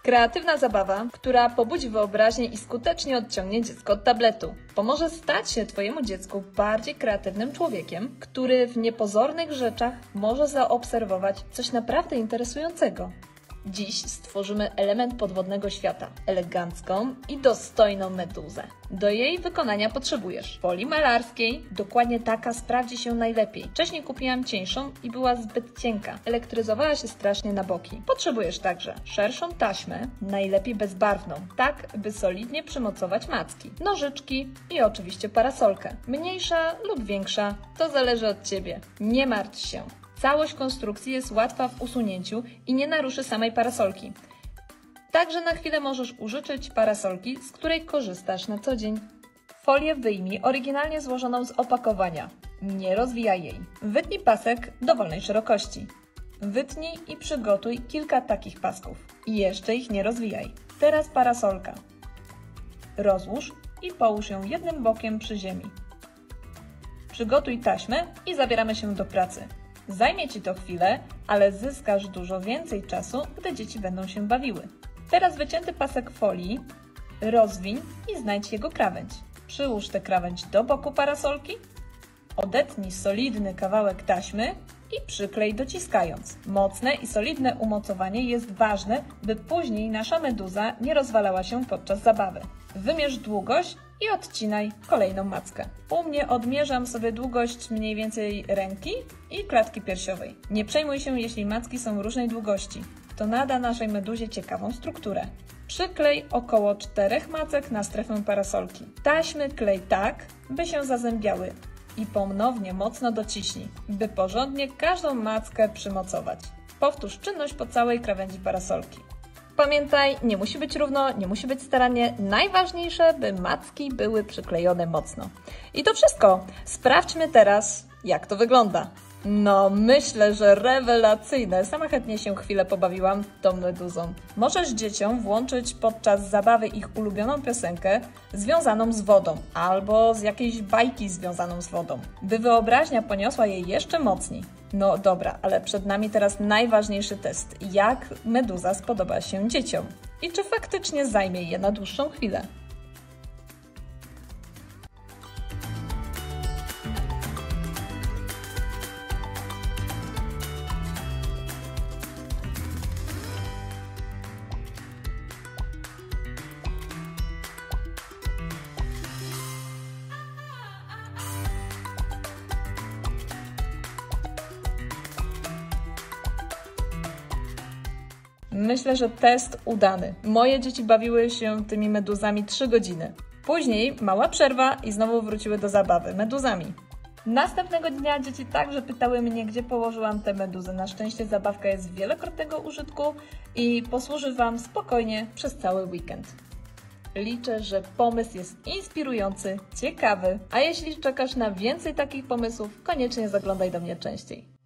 Kreatywna zabawa, która pobudzi wyobraźnię i skutecznie odciągnie dziecko od tabletu. Pomoże stać się Twojemu dziecku bardziej kreatywnym człowiekiem, który w niepozornych rzeczach może zaobserwować coś naprawdę interesującego. Dziś stworzymy element podwodnego świata, elegancką i dostojną meduzę. Do jej wykonania potrzebujesz folii malarskiej, dokładnie taka sprawdzi się najlepiej. Wcześniej kupiłam cieńszą i była zbyt cienka, elektryzowała się strasznie na boki. Potrzebujesz także szerszą taśmę, najlepiej bezbarwną, tak by solidnie przymocować macki, nożyczki i oczywiście parasolkę. Mniejsza lub większa, to zależy od Ciebie. Nie martw się. Całość konstrukcji jest łatwa w usunięciu i nie naruszy samej parasolki. Także na chwilę możesz użyczyć parasolki, z której korzystasz na co dzień. Folię wyjmij oryginalnie złożoną z opakowania. Nie rozwijaj jej. Wytnij pasek dowolnej szerokości. Wytnij i przygotuj kilka takich pasków. I jeszcze ich nie rozwijaj. Teraz parasolka. Rozłóż i połóż ją jednym bokiem przy ziemi. Przygotuj taśmę i zabieramy się do pracy. Zajmie Ci to chwilę, ale zyskasz dużo więcej czasu, gdy dzieci będą się bawiły. Teraz wycięty pasek folii rozwiń i znajdź jego krawędź. Przyłóż tę krawędź do boku parasolki, odetnij solidny kawałek taśmy i przyklej dociskając. Mocne i solidne umocowanie jest ważne, by później nasza meduza nie rozwalała się podczas zabawy. Wymierz długość i odcinaj kolejną mackę. U mnie odmierzam sobie długość mniej więcej ręki i klatki piersiowej. Nie przejmuj się, jeśli macki są różnej długości. To nada naszej meduzie ciekawą strukturę. Przyklej około 4 macek na strefę parasolki. Taśmy klej tak, by się zazębiały i ponownie mocno dociśnij, by porządnie każdą mackę przymocować. Powtórz czynność po całej krawędzi parasolki. Pamiętaj, nie musi być równo, nie musi być starannie. Najważniejsze, by macki były przyklejone mocno. I to wszystko. Sprawdźmy teraz, jak to wygląda. No, myślę, że rewelacyjne. Sama chętnie się chwilę pobawiłam tą meduzą. Możesz dzieciom włączyć podczas zabawy ich ulubioną piosenkę związaną z wodą albo z jakiejś bajki związaną z wodą, by wyobraźnia poniosła jej jeszcze mocniej. No dobra, ale przed nami teraz najważniejszy test. Jak meduza spodoba się dzieciom? I czy faktycznie zajmie je na dłuższą chwilę? Myślę, że test udany. Moje dzieci bawiły się tymi meduzami 3 godziny. Później mała przerwa i znowu wróciły do zabawy meduzami. Następnego dnia dzieci także pytały mnie, gdzie położyłam te meduzy. Na szczęście zabawka jest wielokrotnego użytku i posłuży Wam spokojnie przez cały weekend. Liczę, że pomysł jest inspirujący, ciekawy, a jeśli czekasz na więcej takich pomysłów, koniecznie zaglądaj do mnie częściej.